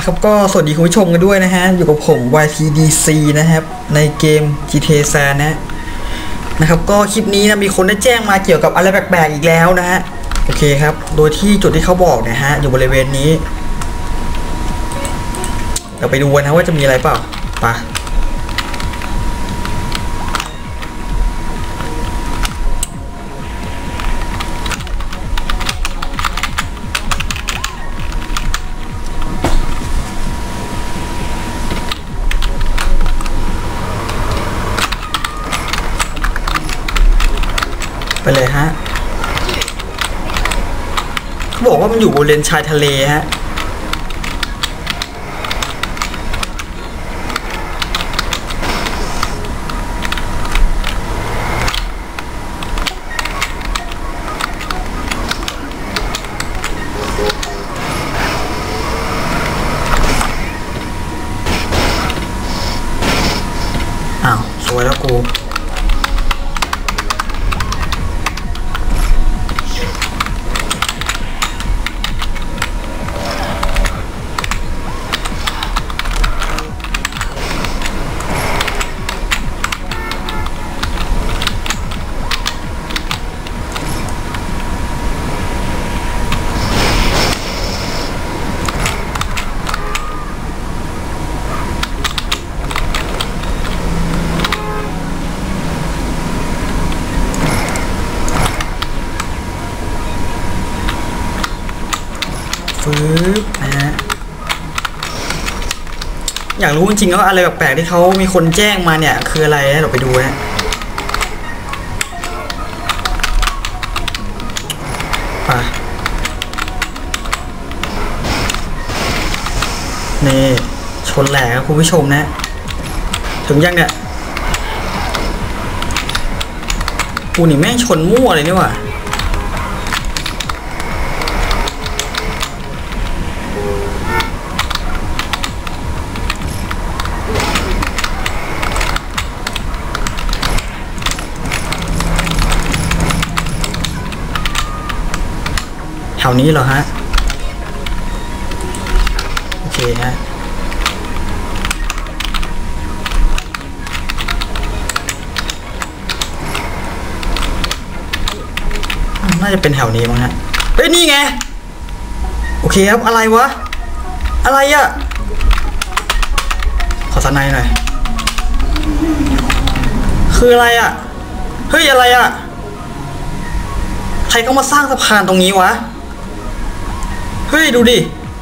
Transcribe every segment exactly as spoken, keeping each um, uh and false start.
นะครับก็สวัสดีคุณผู้ชมกันด้วยนะฮะอยู่กับผม วาย ที ดี ซี นะครับในเกม จี ที เอ San นะนะครับก็คลิปนี้นะมีคนได้แจ้งมาเกี่ยวกับอะไรแปลกๆอีกแล้วนะฮะโอเคครับโดยที่จุดที่เขาบอกนะฮะอยู่บริเวณนี้เราไปดูกันนะว่าจะมีอะไรเปล่าไปไปเลยฮะเขาบอกว่ามันอยู่บริเวณชายทะเลฮะอ้าวสวยแล้วกูฟื้นนะฮะอยากรู้จริงๆว่าอะไรแปลกๆที่เขามีคนแจ้งมาเนี่ยคืออะไรนะเราไปดูนะไปนี่ชนแหลกครับคุณผู้ชมนะถึงยังเนี่ยกูนี่แม่งชนมั่วเลยนี่ว่ะแถวนี้เหรอฮะโอเคฮะน่าจะเป็นแถวนี้มั้งฮะเฮ้ยนี่ไงโอเคครับอะไรวะอะไรอะขอสไนหน่อยคืออะไรอะเฮ้ยอะไรอะใครก็มาสร้างสะพานตรงนี้วะเฮ้ยดูดิ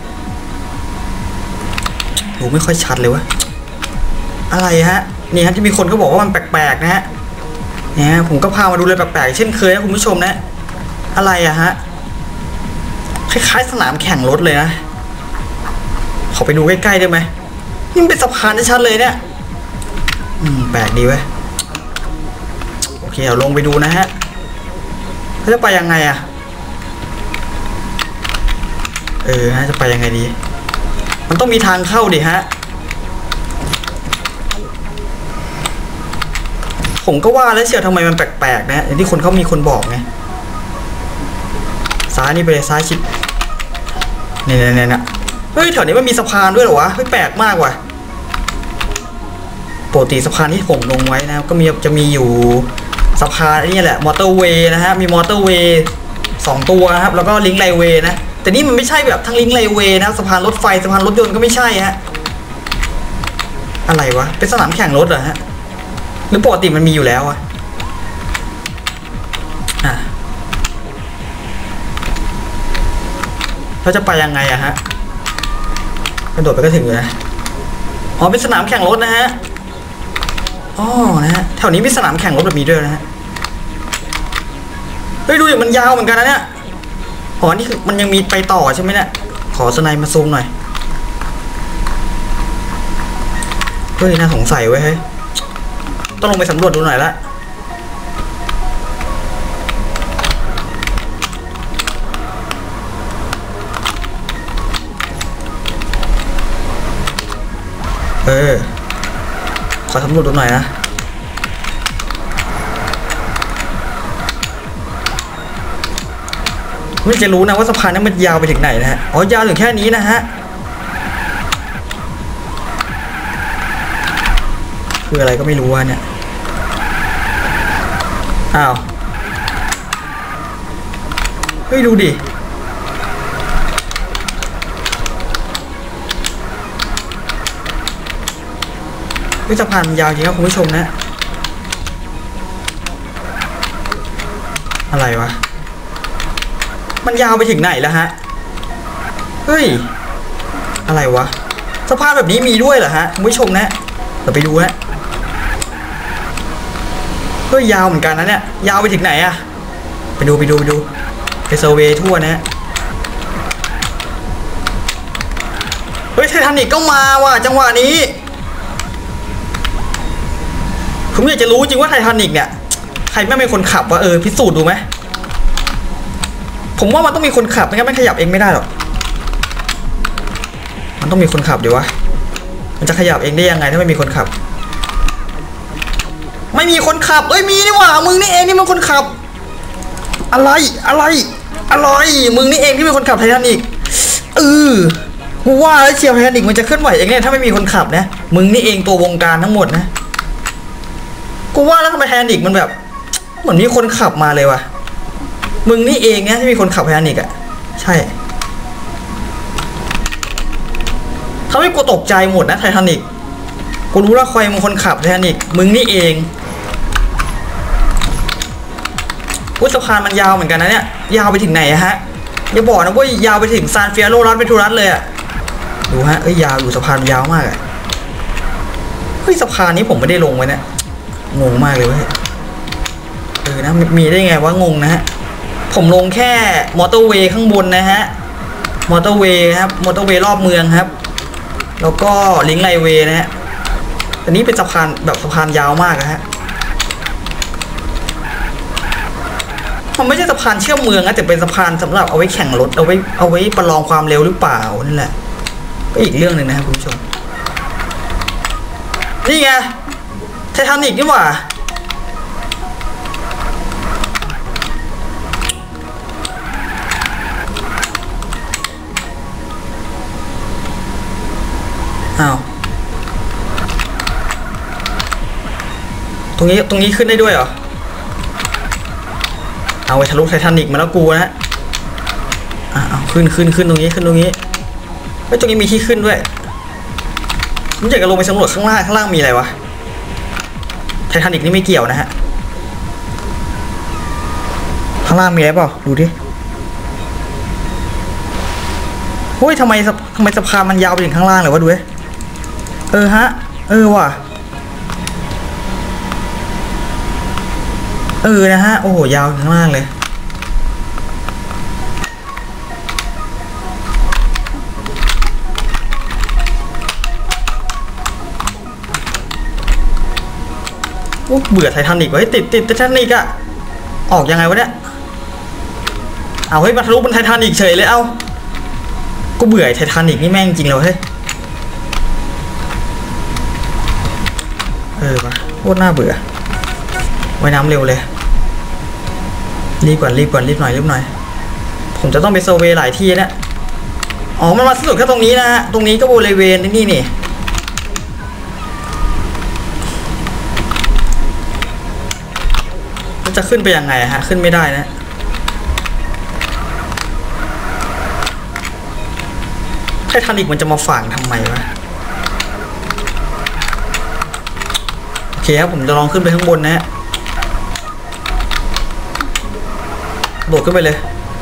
ดูไม่ค่อยชัดเลยวะอะไรฮะนี่ฮะที่มีคนเขาบอกว่ามันแปลกๆนะฮะเนี่ยผมก็พามาดูเลยแปลกๆเช่นเคยนะคุณผู้ชมนะอะไรอะฮะคล้ายๆสนามแข่งรถเลยนะขอไปดูใกล้ๆได้ไหมนี่เป็นสะพานที่ชัดเลยเนี่ยอืมแปลกดีเว้ยโอเคเอาลงไปดูนะฮะเขาจะไปยังไงอะเออฮะจะไปยังไงดีมันต้องมีทางเข้าดิฮะผมก็ว่าแล้วเชียวทำไมมันแปลกๆนะอย่างที่คนเขามีคนบอกไงซ้ายนี่ไปซ้ายชิดเนี่ยเนี่ยเนี่ยเฮ้ยแถวนี้มันมีสะพานด้วยเหรอวะเฮ้ยแปลกมากว่ะปกติสะพานที่ผมลงไว้นะก็มีจะมีอยู่สะพานนี่แหละมอเตอร์เวย์นะฮะมีมอเตอร์เวย์สองตัวนะครับแล้วก็ลิงก์ไลเวย์นะแต่นี่มันไม่ใช่แบบทั้งลิงก์ไลเวย์นะสะพานรถไฟสะพานรถยนต์ก็ไม่ใช่ฮะอะไรวะเป็นสนามแข่งรถเหรอฮะหรือปกติมันมีอยู่แล้วอะอ่ะเราจะไปยังไงอะฮะกระโดดไปก็ถึงอยู่นะอ๋อเป็นสนามแข่งรถนะฮะอ๋อนะฮะแถวนี้มีสนามแข่งรถแบบนี้ด้วยนะฮะเฮ้ยดูดิมันยาวเหมือนกันนะเนี่ยอ๋อนี่คือมันยังมีไปต่อใช่ไหมเนี่ยขอสไนมาซูมหน่อยเฮ้ยน่าสงสัยไว้เฮ้ยต้องลงไปสำรวจดูหน่อยละเออขอสำรวจดูหน่อยนะ ไม่จะรู้นะว่าสะพานนั้นมันยาวไปถึงไหนนะฮะอ๋อยาวถึงแค่นี้นะฮะคืออะไรก็ไม่รู้ว่าเนี่ยอ้าวเฮ้ยดูดิวิสะพานยาวจริงครับคุณผู้ชมนะอะไรวะมันยาวไปถึงไหนแล้วฮะเฮ้ยอะไรวะสะพานแบบนี้มีด้วยเหรอฮะคุณผู้ชมนะเดี๋ยวไปดูฮะเฮ้ยยาวเหมือนกันนะเนี่ยยาวไปถึงไหนอะไปดูไปดูไปดูไปเซอร์เวย์ทั่วนะเฮ้ยไททานิกก็มาว่ะจังหวะนี้ผมอยากจะรู้จริงว่าไททานิกเนี่ยใครไม่เป็นคนขับวะเออพิสูจน์ดูไหมผมว่ามันต้องมีคนขับไม่งั้นมันขยับเองไม่ได้หรอกมันต้องมีคนขับดิวะมันจะขยับเองได้ยังไงถ้าไม่มีคนขับไม่มีคนขับเอ้ยมีนี่หว่ามึงนี่เองที่เป็นคนขับอะไรอะไรอะไรมึงนี่เองที่เป็นคนขับไททานิกเออกูว่าแล้วเชียร์ไททานิกมันจะเคลื่อนไหวเองเนี่ยถ้าไม่มีคนขับนะมึงนี่เองตัววงการทั้งหมดนะกูว่าแล้วทำไมไททานิกมันแบบเหมือนมีคนขับมาเลยว่ะมึงนี่เองเนี่ยที่มีคนขับไททานิกอ่ะใช่เขาไม่กูตกใจหมดนะไททานิกกูรู้แล้วใครมึงคนขับไททานิกมึงนี่เองวุ้ยสะพานมันยาวเหมือนกันนะเนี่ยยาวไปถึงไหนฮะอย่าบอกนะว่ายาวไปถึงซานเฟียโรรัสเวทูรัสเลยอะดูฮะเอ้ยยาวอยู่สะพานยาวมากอะเฮ้ยสะพานนี้ผมไม่ได้ลงไว้นะงงมากเลยเว้ยเออนะมีได้ไงวะงงนะฮะผมลงแค่มอเตอร์เวย์ข้างบนนะฮะมอเตอร์เวย์ครับมอเตอร์เวย์รอบเมืองครับแล้วก็ลิงก์ไลเวย์นะฮะอันนี้เป็นสะพานแบบสะพานยาวมากนะฮะมันไม่ใช่สะพานเชื่อมเมืองนะแต่เป็นสะพานสำหรับเอาไว้แข่งรถเอาไว้เอาไว้ประลองความเร็วหรือเปล่านั่นแหละก็อีกเรื่องหนึ่งนะครับคุณผู้ชมนี่ไงไททานิกนี่หว่าอ้าวตรงนี้ตรงนี้ขึ้นได้ด้วยเหรอเอาไว้ทะลุไททานิกมาแล้วกูนะอ่ะเอาขึ้นขึ้นขึ้นตรงนี้ขึ้นตรงนี้ไม่ตรงนี้มีที่ขึ้นด้วยผมอยากจะลงไปสำรวจข้างล่างข้างล่างมีอะไรวะไททานิกนี่ไม่เกี่ยวนะฮะข้างล่างมีอะไรเปล่าดูดิเฮ้ยทำไมทำไมสะพานมันยาวไปถึงข้างล่างเลยวะดูดิเออฮะเออว่ะเออนะฮะโอ้โหยาวข้างล่างเลยโอ้เบื่อไททานิกไว้ติดติดไททานิกอะออกยังไงวะเนี่ยเอาให้มาทะลุบนไททานิกเฉยเลยเอ้าก็เบื่อไททานิกนี่แม่งจริงเลยเฮ้ยเออปะโคตรน่าเบื่อว่ายน้ำเร็วเลยรีบก่อนรีบก่อนรีบหน่อยรีบหน่อยผมจะต้องไปเซอร์เวย์หลายที่นะอ๋อมันมาสุดแค่ตรงนี้นะฮะตรงนี้ก็บริเวณนี่นี่จะขึ้นไปยังไงฮะขึ้นไม่ได้นะไททานิกมันจะมาฝังทำไมวะโอเคครับผมจะลองขึ้นไปข้างบนนะฮะโดดขึ้นไปเลย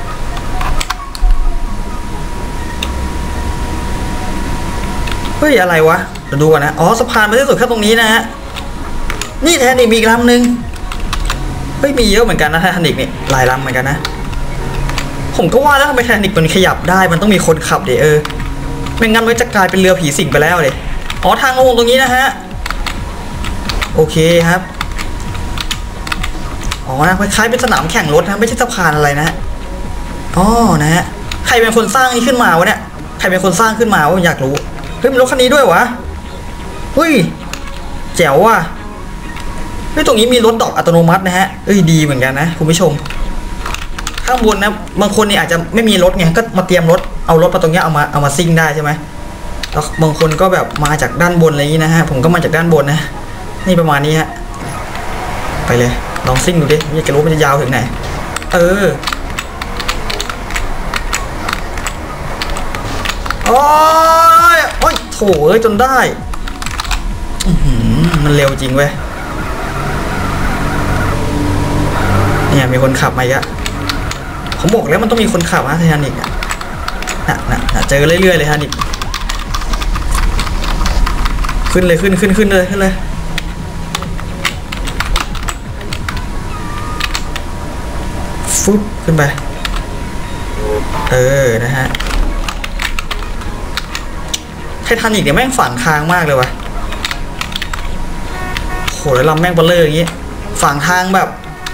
เฮ้ยอะไรวะเดี๋ยวดูก่อนนะอ๋อสะพานมันที่สุดแค่ตรงนี้นะฮะนี่ไททานิกมีอีกลำหนึ่งเฮ้ยมีเยอะเหมือนกันนะไททานิกนี่หลายลำเหมือนกันนะผมก็ว่าแล้วทำไมไททานิกมันขยับได้มันต้องมีคนขับเดี๋ยวเออไม่งั้นมันจะกลายเป็นเรือผีสิงไปแล้วเลยอ๋อทางลงตรงนี้นะฮะโอเคครับอ๋อนะคล้ายๆเป็นสนามแข่งรถนะไม่ใช่สะพานอะไรนะอ๋อนะฮะใครเป็นคนสร้างนี่ขึ้นมาวะเนี่ยใครเป็นคนสร้างขึ้นมาวะอยากรู้เฮ้ยมีรถคันนี้ด้วยวะเฮ้ยแจ๋วว่ะเฮ้ยตรงนี้มีรถดอกอัตโนมัตินะฮะเอ้ยดีเหมือนกันนะคุณผู้ชมข้างบนนะบางคนนี่อาจจะไม่มีรถไงก็มาเตรียมรถเอารถมาตรงนี้เอามาเอามาซิ่งได้ใช่ไหมแล้วบางคนก็แบบมาจากด้านบนอะไรอย่างนี้นะฮะผมก็มาจากด้านบนนะนี่ประมาณนี้ฮะไปเลยลองซิ่งดูดิอยากจะรู้มันจะยาวถึงไหนเออโอ้ยโอ้ยโถเอ้ยจนได้มันเร็วจริงเว้ยเนี่ยมีคนขับมาอีกอะผมบอกแล้วมันต้องมีคนขับนะไททานิกอะน่ะน่ะน่ะเจอเรื่อยๆเลยไททานิกขึ้นเลยขึ้นขึ้นขึ้นเลยขึ้นเลยฟึบขึ้นไปเออนะฮะไททานิกเนี่ยแม่งฝังทางมากเลยวะโหแล้วลำแม่งเบลเลอร์อย่างงี้ฝังทางแบบ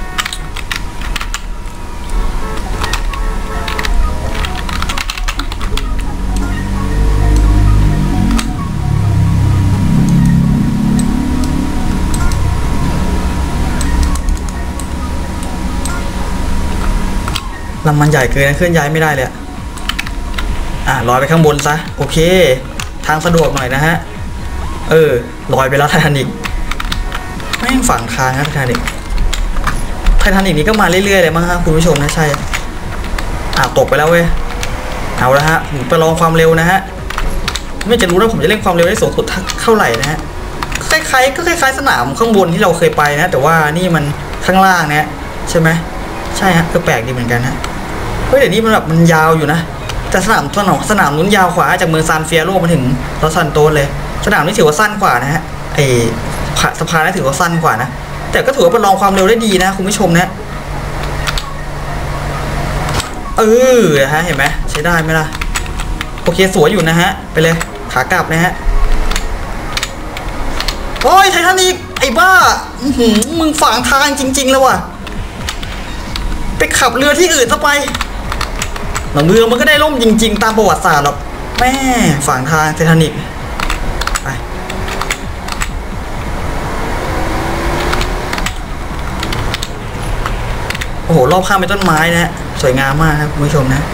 ลำมันใหญ่เกินเคลื่อนย้ายไม่ได้เลยอ่ะลอยไปข้างบนซะโอเคทางสะดวกหน่อยนะฮะเออลอยไปแล้วไททานิกแม่งฝั่งทางนะไททานิกไททานิกนี้ก็มาเรื่อยๆเลยมั้งฮะคุณผู้ชมนะใช่อ่ะตกไปแล้วเว้ยเอาละฮะผมไปลองความเร็วนะฮะไม่จะรู้ว่าผมจะเล่นความเร็วได้สูงสุดเท่าไหร่นะฮะคล้ายๆก็คล้ายๆสนามข้างบนที่เราเคยไปนะแต่ว่านี่มันข้างล่างนะใช่ไหมใช่ฮะก็แปลกดีเหมือนกันฮะเฮ้ยเดี๋ยวนี้มันแบบมันยาวอยู่นะแต่สนามสนามสนามนู้นยาวกว่าจากเมืองซานเฟียโรมาถึงลอสซันโตสเลยสนามนี้ถือว่าสั้นกว่านะฮะไอสะพานนี้ถือว่าสั้นกว่านะแต่ก็ถือว่าเป็นรองความเร็วได้ดีนะคุณผู้ชมนะเออฮะเห็นไหมใช้ได้ไหมล่ะโอเคสวยอยู่นะฮะไปเลยขากลับนะฮะโอ้ยไททานิกไอ้บ้ามึงฝังทางจริงๆแล้วว่ะไปขับเรือที่อื่นซะไปหนังเรือมันก็ได้ล่มจริงๆตามประวัติศาสตร์หรอกแม่ฝั่งทางไททานิกไปโอ้โหรอบข้างเป็นต้นไม้นะฮะสวยงามมากครับคุณผู้ชมนะ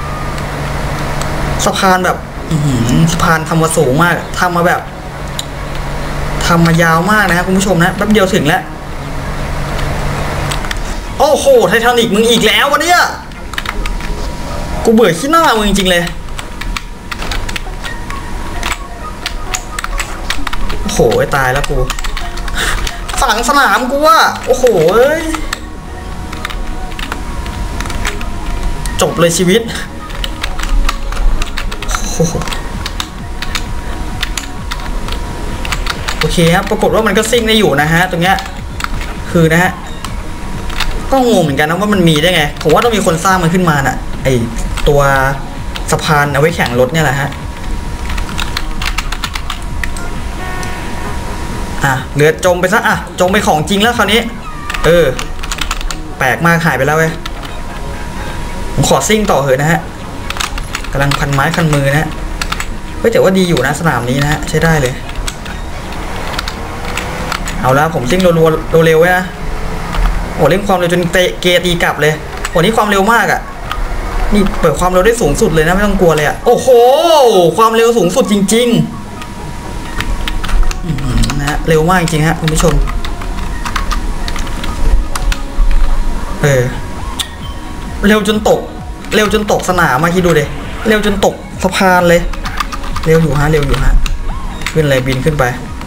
สะพานแบบสะพานทำมาสูงมากทำมาแบบทำมายาวมากนะครับคุณผู้ชมนะแป๊บเดียวถึงแล้วโอ้โหไททานิกมึงอีกแล้ววันนี้กูเบื่อขี้หน้ามึงจริงๆเลยโอ้โหตายแล้วกูฝั่งสนามกูว่าโอ้โหเอ้ยจบเลยชีวิตโอ้โหโอเคครับปรากฏว่ามันก็ซิ่งได้อยู่นะฮะตรงเนี้ยคือนะฮะก็งงเหมือนกันนะว่ามันมีได้ไงผมว่าต้องมีคนสร้างมันขึ้นมาน่ะไอตัวสะพานเอาไว้แข่งรถเนี่ยแหละฮะอ่ะเรือจมไปซะอ่ะจมไปของจริงแล้วคราวนี้เออแปลกมากหายไปแล้วเว้ยผมขอซิ่งต่อเหอะนะฮะกำลังพันไม้คันมือนะฮะเฮ้ยแต่ว่าดีอยู่นะสนามนี้นะฮะใช้ได้เลยเอาละผมซิ่งรัวๆเร็วๆไว้นะโอ้เล่นความเร็วจนเตะเกตีกลับเลยโอ้นี่ความเร็วมากอ่ะนี่เปิดความเร็วได้สูงสุดเลยนะไม่ต้องกลัวเลยอ่ะโอ้โหความเร็วสูงสุดจริงๆนะฮะเร็วมากจริงๆฮะคุณผู้ชมเออเร็วจนตกเร็วจนตกสนามมาคิดดูดิเร็วจนตกสะพานเลยเร็วอยู่ฮะเร็วอยู่ฮะขึ้นเลยบินขึ้นไป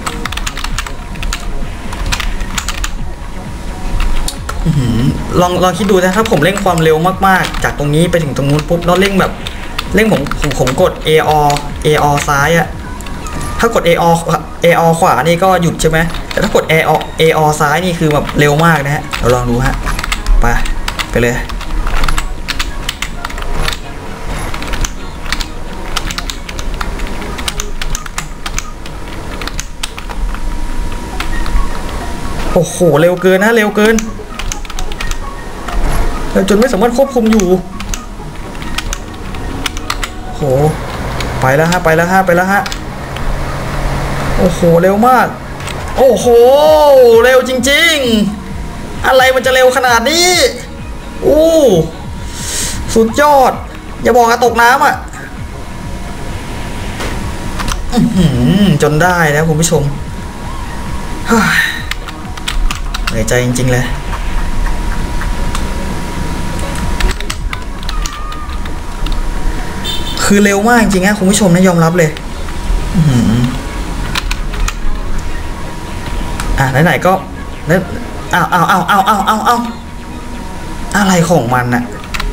ลองลองคิดดูนะถ้าผมเร่งความเร็วมากๆจากตรงนี้ไปถึงตรงนู้นปุ๊บแล้วเร่งแบบเร่งผมผมผมกด เอ อ เอ อ ซ้ายอะถ้ากด เอ อ เอ อ ขวานี่ก็หยุดใช่ไหมแต่ถ้ากด เอ อ เอ อ ซ้ายนี่คือแบบเร็วมากนะฮะเราลองดูฮะไปไปเลยโอ้โหเร็วเกินนะเร็วเกินจนไม่สามารถควบคุมอยู่โหไปแล้วฮะไปแล้วฮะไปแล้วฮะโอ้โหเร็วมากโอ้โหเร็วจริงๆอะไรมันจะเร็วขนาดนี้อู้สุดยอดอย่าบอกว่าตกน้ำอ่ะจนได้นะคุณผู้ชมเหนื่อยใจจริงๆเลยคือเร็วมากจริงๆนะคุณผู้ชมนะยอมรับเลยอ่ะไหนๆก็แล้วเอาเอาเอาเอาเอาเอาเอาอะไรของมันน่ะ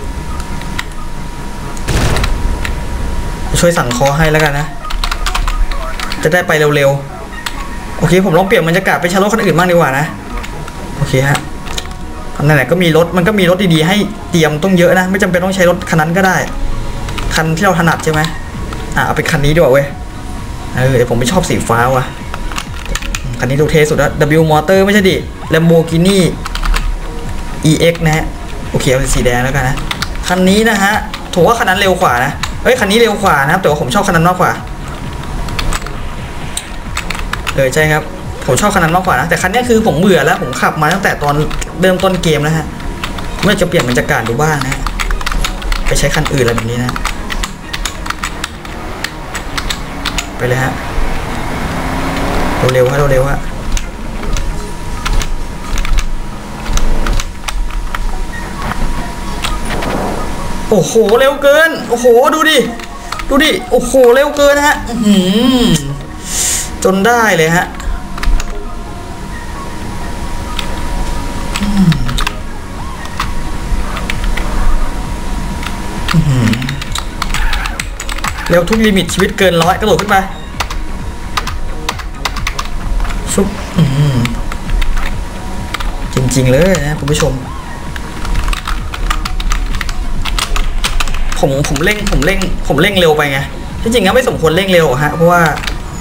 ช่วยสั่งคอให้แล้วกันนะจะได้ไปเร็วๆโอเคผมลองเปลี่ยนบรรยากาศไปใช้รถคันอื่นบ้างดีกว่านะโอเคฮะไหนๆก็มีรถมันก็มีรถดีๆให้เตรียมต้องเยอะนะไม่จำเป็นต้องใช้รถคันนั้นก็ได้คันที่เราถนัดใช่ไหมอ่ะเอาเป็นคันนี้ดีกว่าเว้ยเออเดี๋ยวผมไม่ชอบสีฟ้าว่ะคันนี้ดูเท่สุดแล้ว W Motor ไม่ใช่ดิ Lamborghini อี เอ็กซ์ นะฮะโอเคเอาสีแดงแล้วกันนะคันนี้นะฮะถือว่าคันนั้นเร็วกว่านะเอ้ยคันนี้เร็วกว่านะครับแต่ว่าผมชอบคันนั้นมากกว่าเออใช่ครับผมชอบคันนั้นมากกว่านะแต่คันนี้คือผมเบื่อแล้วผมขับมาตั้งแต่ตอนเริ่มต้นเกมแล้วฮะเมื่อจะเปลี่ยนบรรยากาศดูบ้างนะไปใช้คันอื่นอะไรแบบนี้นะไปเลยฮะเร็วๆฮะเร็วๆฮะโอ้โหเร็วเกินโอ้โหดูดิดูดิโอ้โหเร็วเกินฮะอืมจนได้เลยฮะเร็วทุกลิมิตชีวิตเกินร้อยกระโดดขึ้นไปชุบจริงๆเลยนะคุณผู้ชมผมผมเร่งผมเร่งผมเร่งเร็วไปไงที่จริงก็ไม่สมควรเร่งเร็วฮะเพราะว่า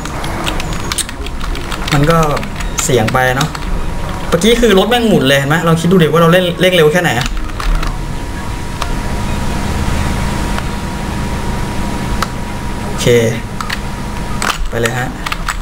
มันก็เสี่ยงไปเนาะเมื่อกี้คือรถแม่งหมุนเลยเห็นไหมเราคิดดูดิว่าเราเร่งเร่งเร็วแค่ไหนโอเคไปเลยฮะ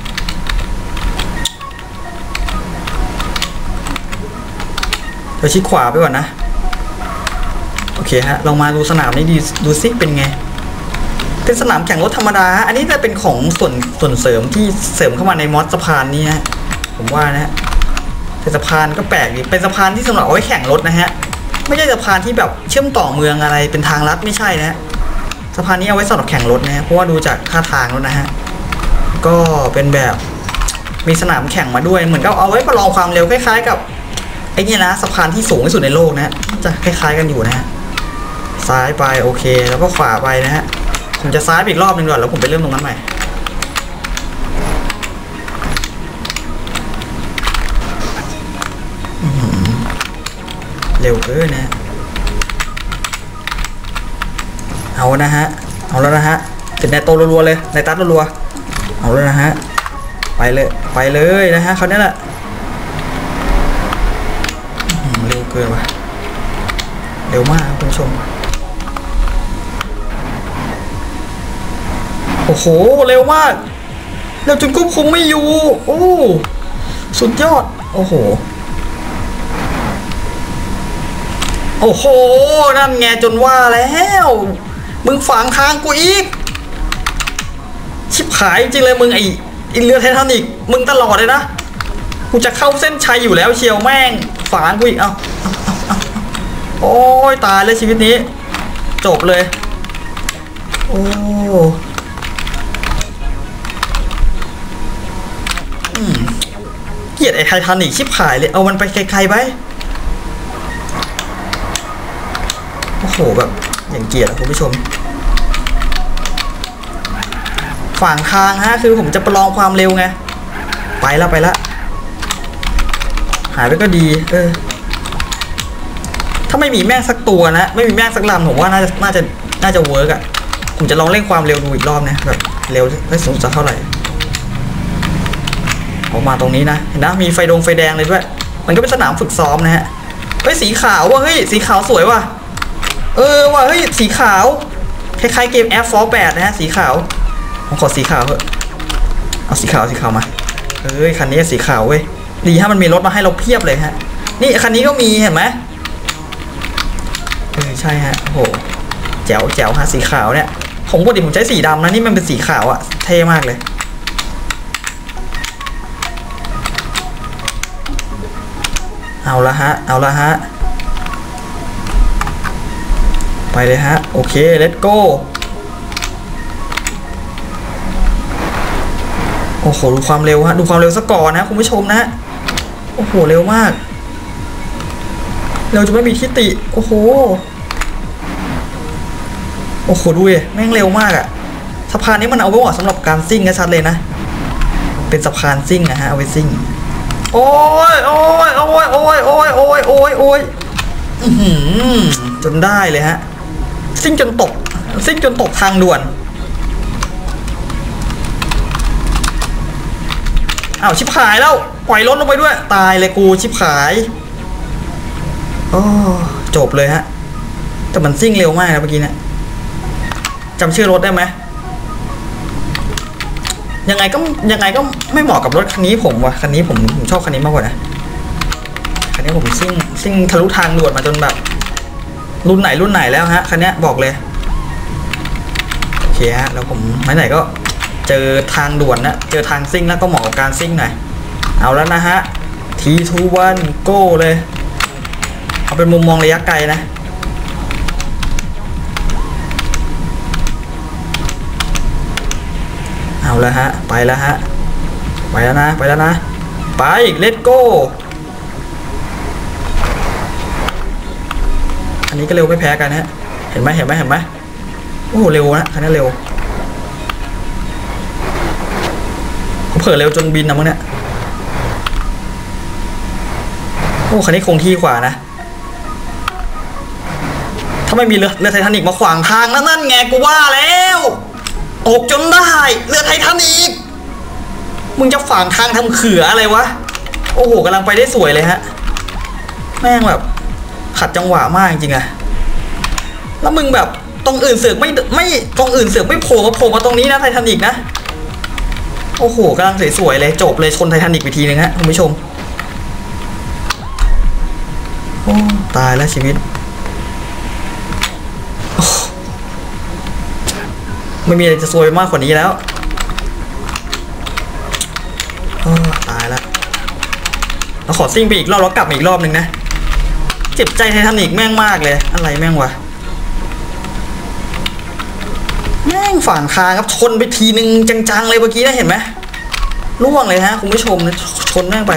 เราชิดขวาไปก่อนนะโอเคฮะลองมาดูสนามนี้ดูดูซิเป็นไงเป็นสนามแข่งรถธรรมดาอันนี้จะเป็นของส่วนส่วนเสริมที่เสริมเข้ามาในมอสสะพานนี้ฮะผมว่านะแต่สะพานก็แปลกดีเป็นสะพานที่สำหรับเอาไว้แข่งรถนะฮะไม่ใช่สะพานที่แบบเชื่อมต่อเมืองอะไรเป็นทางลัดไม่ใช่นะสะพานนี้เอาไว้สำหรับแข่งรถนะฮะเพราะว่าดูจากท่าทางแล้วนะฮะก็เป็นแบบมีสนามแข่งมาด้วยเหมือนกับเอาไว้ประลองความเร็วคล้ายๆกับไอ้นี่นะสะพานที่สูงที่สุดในโลกนะจะคล้ายๆกันอยู่นะฮะซ้ายไปโอเคแล้วก็ขวาไปนะฮะผมจะซ้ายอีกรอบหนึ่งก่อนแล้วผมไปเริ่มตรงนั้นใหม่เร็วเกินนะเอานะฮะเอาแล้วนะฮะติดในโตรัวๆเลยในตัดรัวๆเอาแล้วนะฮะไปเลยไปเลยนะฮะเขาเนี่ยแหละเร็วเกินว่ะเร็วมากคุณผู้ชมโอ้โหเร็วมากเร็วจนควบคุมไม่อยู่โอ้สุดยอดโอ้โหโอ้โหนั่นไงจนว่าแล้วมึงฝังทางกูอีกชิบหายจริงเลยมึงไอ้อินเรือไททานิกมึงตลอดเลยนะกูจะเข้าเส้นชัยอยู่แล้วเชียวแม่งฝังกูอีกเอ้าโอ้ยตายเลยชีวิตนี้จบเลยโอ้เกลียดไอ้ไททานิกชิบหายเลยเอามันไปไกลๆไปโอ้โหแบบอย่างเกลียดคุณผู้ชมฝั่งทางฮะคือผมจะประลองความเร็วไงไปแล้วไปแล้วหายไปก็ดีเออถ้าไม่มีแม่งสักตัวนะไม่มีแม่งสักลำผมว่าน่าจะน่าจะน่าจะเวิร์กอ่ะผมจะลองเร่งความเร็วดูอีกรอบนะแบบเร็วได้สูงสุดเท่าไหร่ออกมาตรงนี้นะเห็นนะมีไฟดงไฟแดงเลยด้วยมันก็เป็นสนามฝึกซ้อมนะฮะเฮ้ยสีขาวว่ะเฮ้ยสีขาวสวยว่ะเออว่ะเฮ้ยสีขาวคล้ายๆเกม Air Force แปดนะฮะสีขาวผมขอสีขาวเถอะเอาสีขาวสีขาวมาเฮ้ยคันนี้สีขาวเว้ยดีฮะมันมีรถมาให้เราเพียบเลยฮะนี่คันนี้ก็มีเห็นไหมเออใช่ฮะโอ้โหแจ๋วแจ๋วฮะสีขาวเนี่ยผมปกติผมใช้สีดำนะนี่มันเป็นสีขาวอะเท่มากเลยเอาละฮะเอาละฮะไปเลยฮะโอเค let's go โอ้โหดูความเร็วฮะดูความเร็วซะก่อนนะคุณผู้ชมนะโอ้โหเร็วมากเราจะไม่มีที่ติโอ้โหโอ้โหดูดิแม่งเร็วมากอะสะพานนี้มันเอาไว้เหมาะสำหรับการซิ่งนะชัดเลยนะเป็นสะพานซิ่งนะฮะเอาไว้ซิ่งโอ้ยโอ้ยโอ้ยโอ้ยโอ้ยโอ้ยโอ้ยโอ้ยจนได้เลยฮะซิ่งจนตกซิ่งจนตกทางด่วนอ้าวชิบหายแล้วปล่อยรถลงไปด้วยตายเลยกูชิบหายโอ้จบเลยฮะแต่มันซิ่งเร็วมากนะเมื่อกี้เนี่ยจำชื่อรถได้ไหมยังไงก็ยังไงก็ไม่เหมาะกับรถคันนี้ผมว่ะคันนี้ผมผมชอบคันนี้มากกว่านะคันนี้ผมซิ่งซิ่งทะลุทางด่วนมาจนแบบรุ่นไหนรุ่นไหนแล้วฮะคันนี้บอกเลยโอเคฮะแล้วผมไหนๆก็เจอทางด่วนนะเจอทางซิ่งแล้วก็เหมาะกับการซิ่งหน่อยเอาแล้วนะฮะ ที ทู วัน go เลยเอาเป็นมุมมองระยะไกลนะเอาแล้วฮะไปแล้วฮะไปแล้วนะไปแล้วนะไป let's go อันนี้ก็เร็วไม่แพ้กันฮะเห็นไหมเห็นไหมเห็นไหมโอ้เร็วนะคันนี้เร็วผมเผลอเร็วจนบินนะมึงเนี่ยโอ้คันนี้คงที่กว่านะถ้าไม่มีเรือเรือไททานิกมาขวางทางนั่นนั่นไงกูว่าแล้วตกจนได้เรือไททานิกมึงจะขวางทางทำเขื่ออะไรวะโอ้โหกำลังไปได้สวยเลยฮะแม่งแบบขัดจังหวะมากจริงอะแล้วมึงแบบตรงอื่นเสือกไม่ไม่ตรงอื่นเสือกไม่โผล่มาโผล่มาตรงนี้นะไททานิกนะโอ้โหกำลังสวยๆเลยจบเลยชนไททานิกไปทีนึงฮะคุณผู้ชมโอ้ตายแล้วชีวิตไม่มีอะไรจะซวยมากกว่านี้แล้วโอ้ตายแล้วเราขอซิ่งไปอีกรอบแล้วกลับมาอีกรอบหนึ่งนะเจ็บใจไททานิกแม่งมากเลยอะไรแม่งวะแม่งฝั่งทางครับชนไปทีนึงจังๆเลยเมื่อกี้ได้เห็นไหมล่วงเลยฮะคุณผู้ชมชนแม่งไป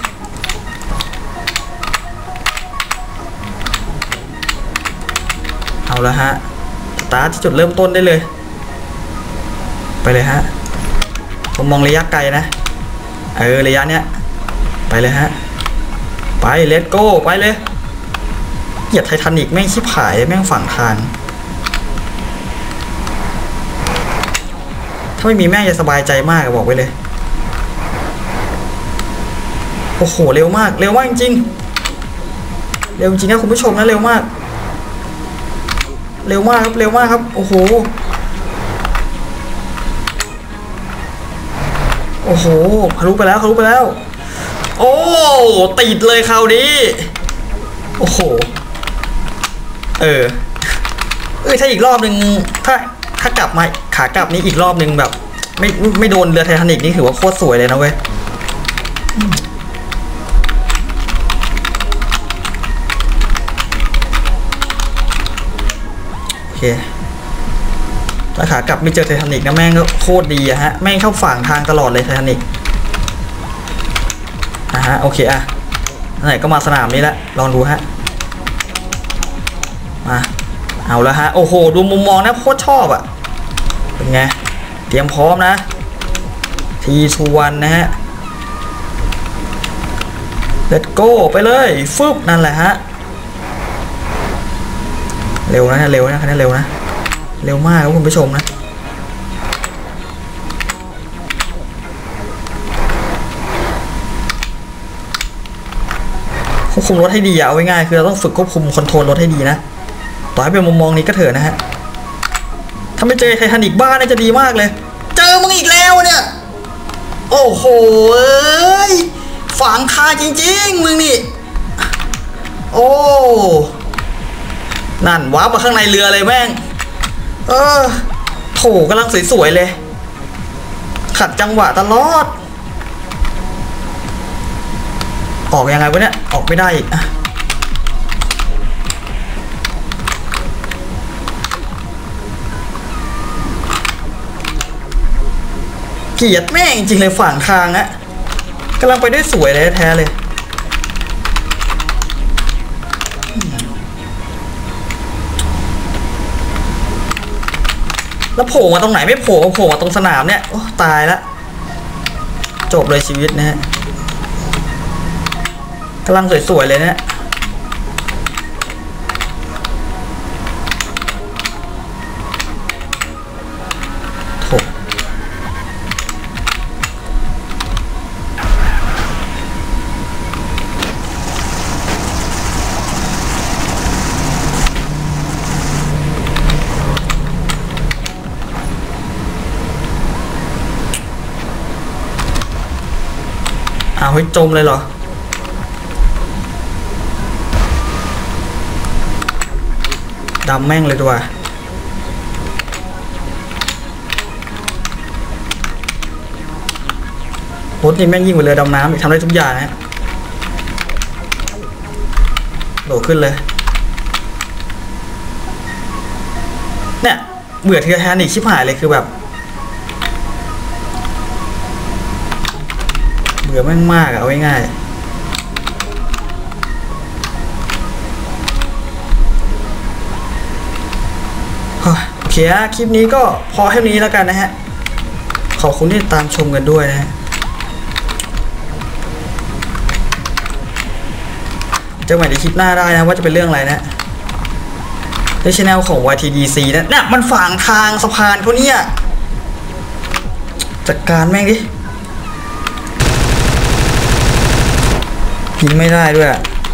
เอาละฮะสตาร์ทที่จุดเริ่มต้นได้เลยไปเลยฮะผมมองระยะไกลนะเออระยะเนี้ยไปเลยฮะไปเลทโก้ไปเลยเหยียบไททานิกแม่งชิบหายแม่งฝั่งทางถ้าไม่มีแม่จะสบายใจมากบอกไว้เลยโอ้โหเร็วมากเร็วมากจริงๆเร็วจริงนะคุณผู้ชมนะเร็วมากเร็วมากครับเร็วมากครับโอ้โหโอ้โหทะลุไปแล้วทะลุไปแล้วโอ้ติดเลยคราวนี้โอ้โหเออเออถ้าอีกรอบหนึ่งถ้าถ้ากลับมาขากลับนี้อีกรอบหนึ่งแบบไม่ไม่โดนเรือไททานิกนี่ถือว่าโคตรสวยเลยนะเว้ยโอเคถ้าขากลับไม่เจอไททานิกนะแม่งก็โคตรดีอะฮะแม่งเข้าฝั่งทางตลอดเลยไททานิกนะฮะโอเคอะไหนก็มาสนามนี้แล้วลองดูฮะมาเอาแล้วฮะโอ้โหดูมุมมองนะโคตรชอบอะเป็นไงเตรียมพร้อมนะ ที ทู วัน นะฮะ let's go ไปเลยฟึบนั่นแหละฮะเร็วนะเร็วนะคันนี้เร็วนะเร็วมากครับคุณผู้ชมนะควบคุมรถให้ดีเอาไว้ง่ายคือเราต้องฝึกควบคุมคอนโทรลรถให้ดีนะต่อให้เป็นมุมมองนี้ก็เถอะนะฮะถ้าไม่เจอไททานิกบ้าน่าจะดีมากเลยเจอมึงอีกแล้วเนี่ยโอ้โหเอ้ยฝังคาจริงๆมึงนี่โอ้นั่นว้ามาข้างในเรือเลยแม่งเออโถกำลังสวยๆเลยขัดจังหวะตลอดออกยังไงวะเนี่ยออกไม่ได้อีกอะเกลียดแม่งจริงเลยฝั่งทางอะกำลังไปได้สวยเลยแท้เลยแล้วโผล่มาตรงไหนไม่โผล่มาโผล่มาตรงสนามเนี่ยโอ้ตายแล้วจบเลยชีวิตนะฮะกำลังสวยๆเลยเนี่ยโถอ้าวเฮ้ยจมเลยเหรอดำแม่งเลยด้วยรถนี่แม่งยิ่งกว่าเรือดำน้ำอีกทำได้ทุกอย่างนะโดดขึ้นเลยเนี่ยเบื่อเทือแทนอีกชิบหายเลยคือแบบเบื่อแม่งมากอะเอาง่ายโอเคคลิปนี้ก็พอแค่นี้แล้วกันนะฮะขอบคุณที่ตามชมกันด้วยนะฮะเจอใหม่ในคลิปหน้าได้นะว่าจะเป็นเรื่องอะไรนะในช่องของ วาย ที ดี ซี นะเนี่ยมันฝังทางสะพานเขาเนี่ยจัดการแม่งดิยิงไม่ได้ด้วย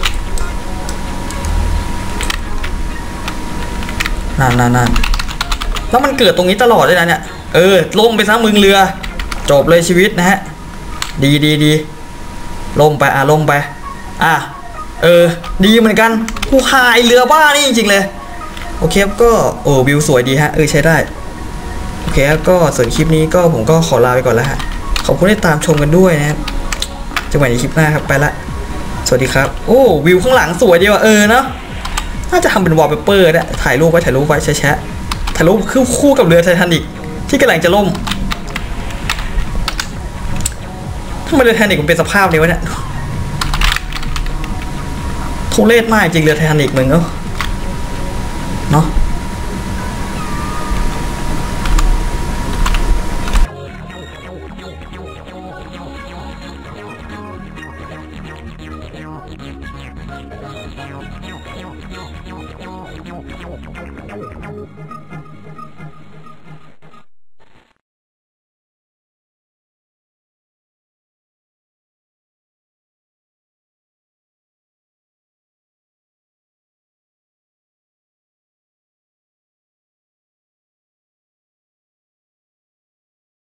นั่นนั่นนั่นแล้วมันเกิดตรงนี้ตลอดเลยนะเนี่ยเออลงไปซะมึงเรือจบเลยชีวิตนะฮะดีดีดีลงไปอ่ะลงไปอ่ะเออดีเหมือนกันกูหายเรือบ้านี่จริงๆเลยโอเคครับก็โอ้วิวสวยดีฮะเออใช้ได้โอเคครับก็ส่วนคลิปนี้ก็ผมก็ขอลาไปก่อนแล้วฮะขอบคุณที่ตามชมกันด้วยนะครับจะไว้ในคลิปหน้าครับไปละสวัสดีครับโอ้วิวข้างหลังสวยดีว่ะเออเนาะน่าจะทำเป็นวอลเปเปอร์เนี่ยถ่ายรูปไว้ถ่ายรูปไว้แชะถ่ายรูปคือคู่กับเรือไททานิคที่กำลังจะล่มทำไมเรือไททานิคมันเป็นสภาพนี้วะเนี่ยทุเรศมากจริงเรือไททานิคมึงเนาะเนาะ